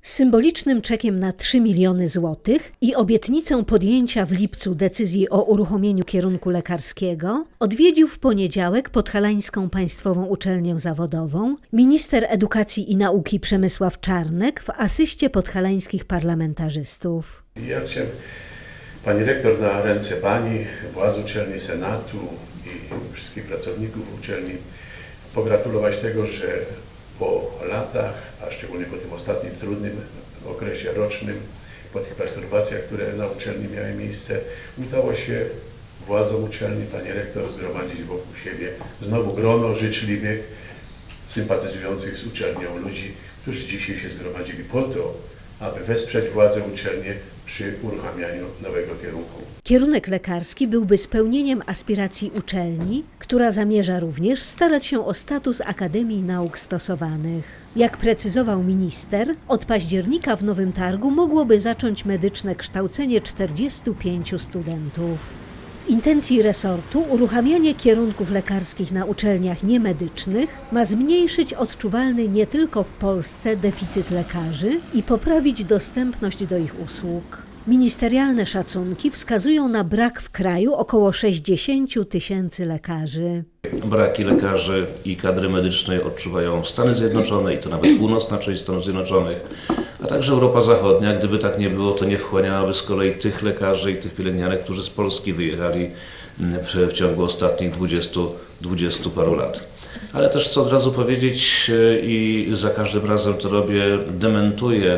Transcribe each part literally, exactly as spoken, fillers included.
Z symbolicznym czekiem na trzy miliony złotych i obietnicą podjęcia w lipcu decyzji o uruchomieniu kierunku lekarskiego odwiedził w poniedziałek Podhalańską Państwową Uczelnię Zawodową minister edukacji i nauki Przemysław Czarnek w asyście podhalańskich parlamentarzystów. Ja chciałem pani rektor na ręce pani, władz uczelni, senatu i wszystkich pracowników uczelni pogratulować tego, że po latach, a szczególnie po tym ostatnim trudnym okresie rocznym, po tych perturbacjach, które na uczelni miały miejsce, udało się władzom uczelni, pani rektor, zgromadzić wokół siebie znowu grono życzliwych, sympatyzujących z uczelnią ludzi, którzy dzisiaj się zgromadzili po to, aby wesprzeć władze uczelni przy uruchamianiu nowego kierunku. Kierunek lekarski byłby spełnieniem aspiracji uczelni, która zamierza również starać się o status Akademii Nauk Stosowanych. Jak precyzował minister, od października w Nowym Targu mogłoby zacząć medyczne kształcenie czterdziestu pięciu studentów. W intencji resortu uruchamianie kierunków lekarskich na uczelniach niemedycznych ma zmniejszyć odczuwalny nie tylko w Polsce deficyt lekarzy i poprawić dostępność do ich usług. Ministerialne szacunki wskazują na brak w kraju około sześćdziesięciu tysięcy lekarzy. Braki lekarzy i kadry medycznej odczuwają Stany Zjednoczone i to nawet północna część Stanów Zjednoczonych, a także Europa Zachodnia. Gdyby tak nie było, to nie wchłaniałaby z kolei tych lekarzy i tych pielęgniarek, którzy z Polski wyjechali w, w ciągu ostatnich dwudziestu, dwudziestu paru lat. Ale też chcę od razu powiedzieć i za każdym razem to robię, dementuję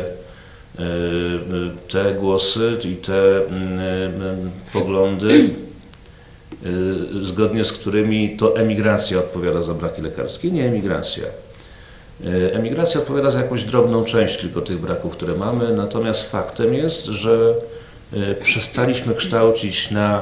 te głosy i te poglądy, zgodnie z którymi to emigracja odpowiada za braki lekarskie. Nie emigracja. Emigracja odpowiada za jakąś drobną część tylko tych braków, które mamy, natomiast faktem jest, że przestaliśmy kształcić na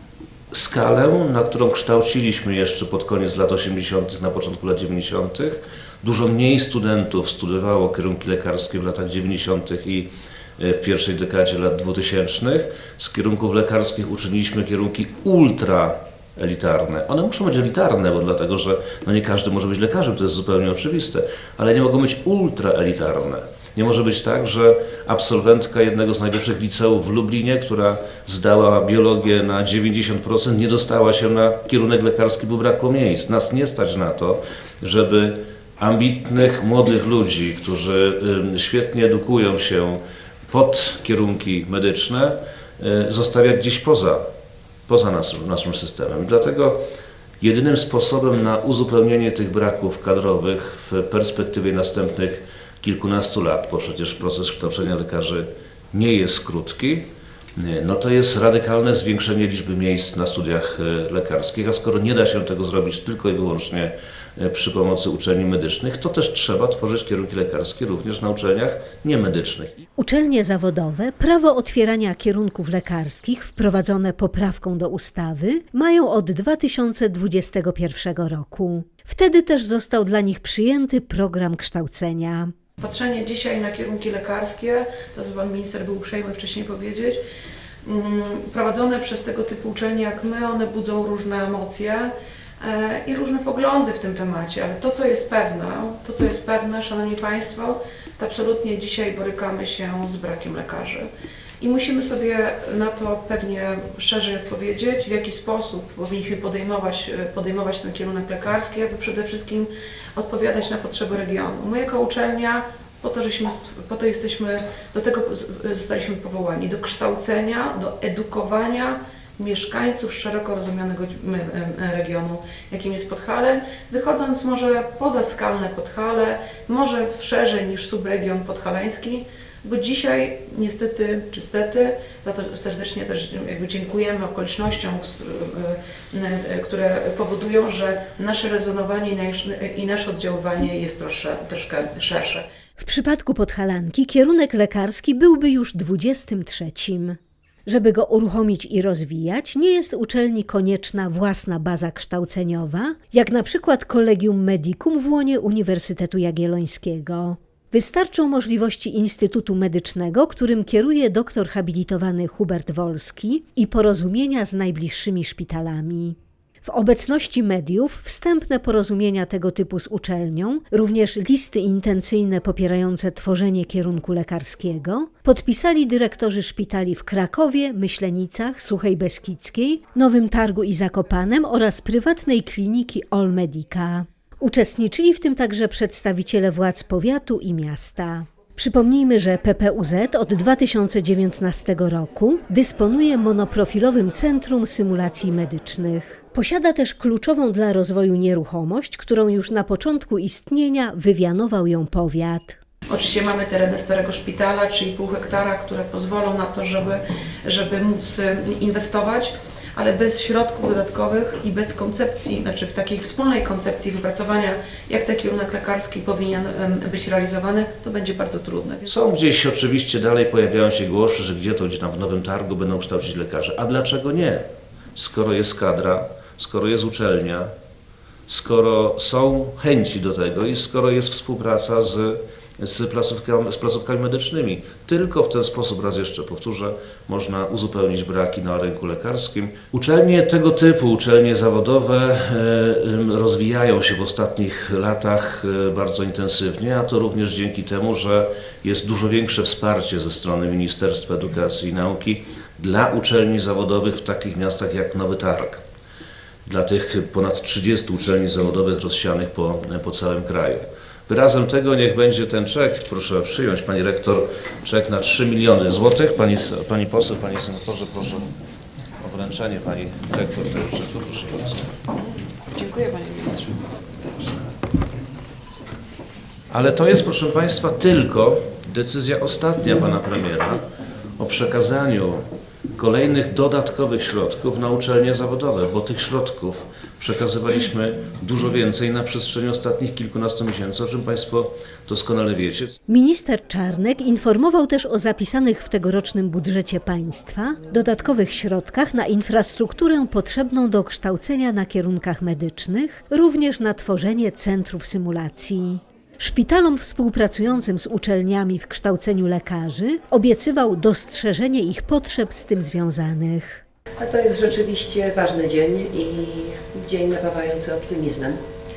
skalę, na którą kształciliśmy jeszcze pod koniec lat osiemdziesiątych, na początku lat dziewięćdziesiątych. Dużo mniej studentów studiowało kierunki lekarskie w latach dziewięćdziesiątych i w pierwszej dekadzie lat dwutysięcznych. Z kierunków lekarskich uczyniliśmy kierunki ultra elitarne. One muszą być elitarne, bo dlatego, że no nie każdy może być lekarzem, to jest zupełnie oczywiste, ale nie mogą być ultra elitarne. Nie może być tak, że absolwentka jednego z najlepszych liceów w Lublinie, która zdała biologię na dziewięćdziesiąt procent, nie dostała się na kierunek lekarski, bo brakło miejsc. Nas nie stać na to, żeby ambitnych, młodych ludzi, którzy świetnie edukują się pod kierunki medyczne, zostawiać gdzieś poza, poza naszym, naszym systemem. I dlatego jedynym sposobem na uzupełnienie tych braków kadrowych w perspektywie następnych kilkunastu lat, bo przecież proces kształcenia lekarzy nie jest krótki, no to jest radykalne zwiększenie liczby miejsc na studiach lekarskich, a skoro nie da się tego zrobić tylko i wyłącznie przy pomocy uczelni medycznych, to też trzeba tworzyć kierunki lekarskie również na uczelniach niemedycznych. Uczelnie zawodowe prawo otwierania kierunków lekarskich wprowadzone poprawką do ustawy mają od dwa tysiące dwudziestego pierwszego roku. Wtedy też został dla nich przyjęty program kształcenia. Patrzenie dzisiaj na kierunki lekarskie, to co pan minister był uprzejmy wcześniej powiedzieć, prowadzone przez tego typu uczelnie jak my, one budzą różne emocje i różne poglądy w tym temacie, ale to co jest pewne, to co jest pewne, szanowni państwo, to absolutnie dzisiaj borykamy się z brakiem lekarzy. I musimy sobie na to pewnie szerzej odpowiedzieć, w jaki sposób powinniśmy podejmować, podejmować ten kierunek lekarski, aby przede wszystkim odpowiadać na potrzeby regionu. My jako uczelnia, po to, żeśmy, po to jesteśmy, do tego zostaliśmy powołani, do kształcenia, do edukowania mieszkańców szeroko rozumianego regionu, jakim jest Podhale, wychodząc może poza skalne Podhale, może szerzej niż subregion podhalański, bo dzisiaj niestety, czy stety, za to serdecznie też jakby dziękujemy okolicznościom, które powodują, że nasze rezonowanie i nasze oddziaływanie jest troszkę, troszkę szersze. W przypadku Podhalanki kierunek lekarski byłby już dwudziestym trzecim. Żeby go uruchomić i rozwijać, nie jest uczelni konieczna własna baza kształceniowa, jak na przykład Collegium Medicum w łonie Uniwersytetu Jagiellońskiego. Wystarczą możliwości Instytutu Medycznego, którym kieruje doktor habilitowany Hubert Wolski, i porozumienia z najbliższymi szpitalami. W obecności mediów wstępne porozumienia tego typu z uczelnią, również listy intencyjne popierające tworzenie kierunku lekarskiego, podpisali dyrektorzy szpitali w Krakowie, Myślenicach, Suchej Beskidzkiej, Nowym Targu i Zakopanem oraz prywatnej kliniki All Medica. Uczestniczyli w tym także przedstawiciele władz powiatu i miasta. Przypomnijmy, że P P U Z od dwa tysiące dziewiętnastego roku dysponuje monoprofilowym Centrum Symulacji Medycznych. Posiada też kluczową dla rozwoju nieruchomość, którą już na początku istnienia wywianował ją powiat. Oczywiście mamy tereny starego szpitala, czyli pół hektara, które pozwolą na to, żeby, żeby móc inwestować, ale bez środków dodatkowych i bez koncepcji, znaczy w takiej wspólnej koncepcji wypracowania, jak ten kierunek lekarski powinien być realizowany, to będzie bardzo trudne. Są gdzieś oczywiście dalej pojawiają się głosy, że gdzie to, gdzie tam w Nowym Targu będą kształcić lekarzy. A dlaczego nie? Skoro jest kadra, skoro jest uczelnia, skoro są chęci do tego i skoro jest współpraca z Z placówkami, z placówkami medycznymi. Tylko w ten sposób, raz jeszcze powtórzę, można uzupełnić braki na rynku lekarskim. Uczelnie tego typu, uczelnie zawodowe rozwijają się w ostatnich latach bardzo intensywnie, a to również dzięki temu, że jest dużo większe wsparcie ze strony Ministerstwa Edukacji i Nauki dla uczelni zawodowych w takich miastach jak Nowy Targ. Dla tych ponad trzydziestu uczelni zawodowych rozsianych po, po całym kraju. Wyrazem tego niech będzie ten czek, proszę przyjąć, pani rektor, czek na trzy miliony złotych. Pani, pani poseł, panie senatorze, proszę o wręczenie pani rektor tego czeku, proszę bardzo. Dziękuję panie ministrze. Ale to jest, proszę państwa, tylko decyzja ostatnia pana premiera o przekazaniu kolejnych dodatkowych środków na uczelnie zawodowe, bo tych środków przekazywaliśmy dużo więcej na przestrzeni ostatnich kilkunastu miesięcy, o czym państwo doskonale wiecie. Minister Czarnek informował też o zapisanych w tegorocznym budżecie państwa dodatkowych środkach na infrastrukturę potrzebną do kształcenia na kierunkach medycznych, również na tworzenie centrów symulacji. Szpitalom współpracującym z uczelniami w kształceniu lekarzy obiecywał dostrzeżenie ich potrzeb z tym związanych. A to jest rzeczywiście ważny dzień i dzień napawający optymizmem.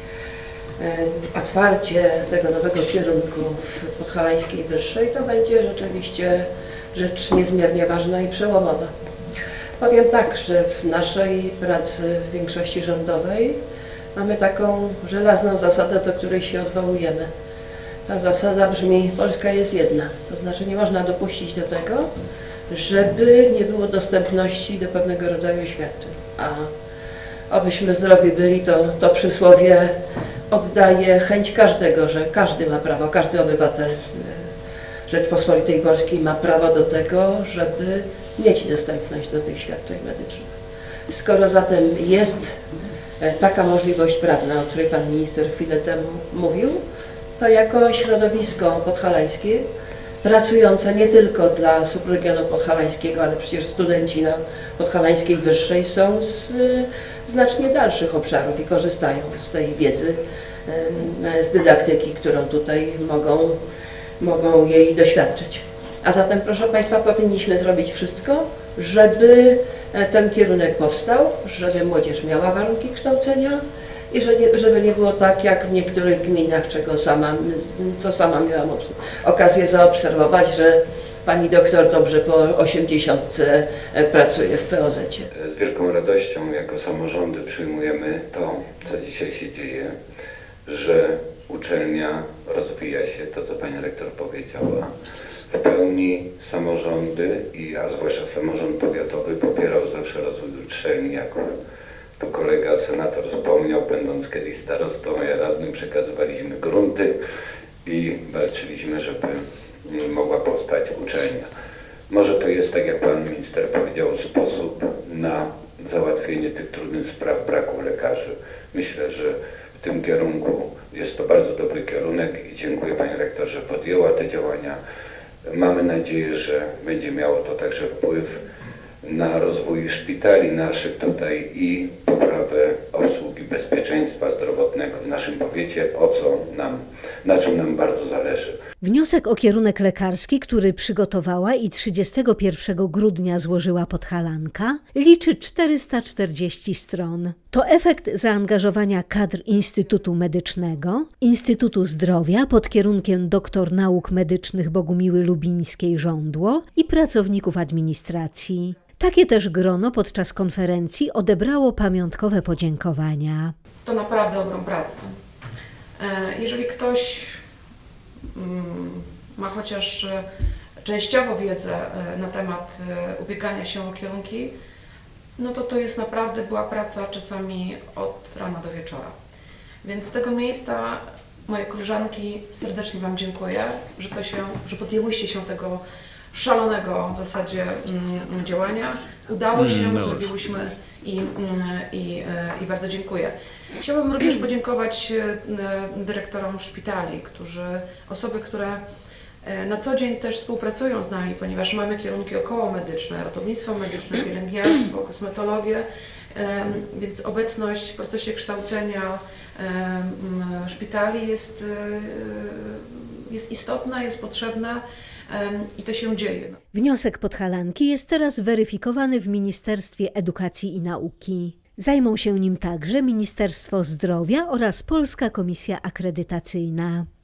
Otwarcie tego nowego kierunku w Podhalańskiej Wyższej to będzie rzeczywiście rzecz niezmiernie ważna i przełomowa. Powiem tak, że w naszej pracy w większości rządowej mamy taką żelazną zasadę, do której się odwołujemy. Ta zasada brzmi: Polska jest jedna. To znaczy nie można dopuścić do tego, żeby nie było dostępności do pewnego rodzaju świadczeń. A abyśmy zdrowi byli, to, to przysłowie oddaje chęć każdego, że każdy ma prawo, każdy obywatel Rzeczpospolitej Polskiej ma prawo do tego, żeby mieć dostępność do tych świadczeń medycznych. Skoro zatem jest taka możliwość prawna, o której pan minister chwilę temu mówił, to jako środowisko podhalańskie, pracujące nie tylko dla subregionu podhalańskiego, ale przecież studenci na Podhalańskiej Wyższej są z znacznie dalszych obszarów i korzystają z tej wiedzy, z dydaktyki, którą tutaj mogą, mogą jej doświadczyć. A zatem, proszę państwa, powinniśmy zrobić wszystko, żeby ten kierunek powstał, żeby młodzież miała warunki kształcenia i żeby nie było tak jak w niektórych gminach, czego sama, co sama miałam okazję zaobserwować, że pani doktor dobrze po osiemdziesiątce pracuje w P O Z-cie. Z wielką radością jako samorządy przyjmujemy to, co dzisiaj się dzieje, że uczelnia rozwija się, to co pani rektor powiedziała. W pełni samorządy, i a zwłaszcza samorząd powiatowy, popierał zawsze rozwój uczelni, jako tu kolega senator wspomniał, będąc kiedyś starostą, a radnym, przekazywaliśmy grunty i walczyliśmy, żeby mogła powstać uczelnia. Może to jest, tak jak pan minister powiedział, sposób na załatwienie tych trudnych spraw braku lekarzy. Myślę, że w tym kierunku jest to bardzo dobry kierunek i dziękuję pani rektor, że podjęła te działania. Mamy nadzieję, że będzie miało to także wpływ na rozwój szpitali naszych tutaj i poprawę obsługi bezpieczeństwa zdrowotnego. medycznego w naszym powiecie, o co nam, na czym nam bardzo zależy. Wniosek o kierunek lekarski, który przygotowała i trzydziestego pierwszego grudnia złożyła Podhalanka, liczy czterysta czterdzieści stron. To efekt zaangażowania kadr Instytutu Medycznego, Instytutu Zdrowia pod kierunkiem doktor nauk medycznych Bogumiły Lubińskiej-Żądło i pracowników administracji. Takie też grono podczas konferencji odebrało pamiątkowe podziękowania. To naprawdę ogrom pracy. Jeżeli ktoś ma chociaż częściowo wiedzę na temat ubiegania się o kierunki, no to to jest naprawdę była praca czasami od rana do wieczora. Więc z tego miejsca, moje koleżanki, serdecznie Wam dziękuję, że, to się, że podjęłyście się tego szalonego w zasadzie mm, działania. Udało się, mm, zrobiłyśmy i, i, i bardzo dziękuję. Chciałabym również podziękować dyrektorom szpitali, którzy, osoby, które na co dzień też współpracują z nami, ponieważ mamy kierunki okołomedyczne, ratownictwo medyczne, pielęgniarstwo, kosmetologię, więc obecność w procesie kształcenia szpitali jest, jest istotna, jest potrzebna. I to się dzieje. Wniosek Podhalanki jest teraz weryfikowany w Ministerstwie Edukacji i Nauki. Zajmą się nim także Ministerstwo Zdrowia oraz Polska Komisja Akredytacyjna.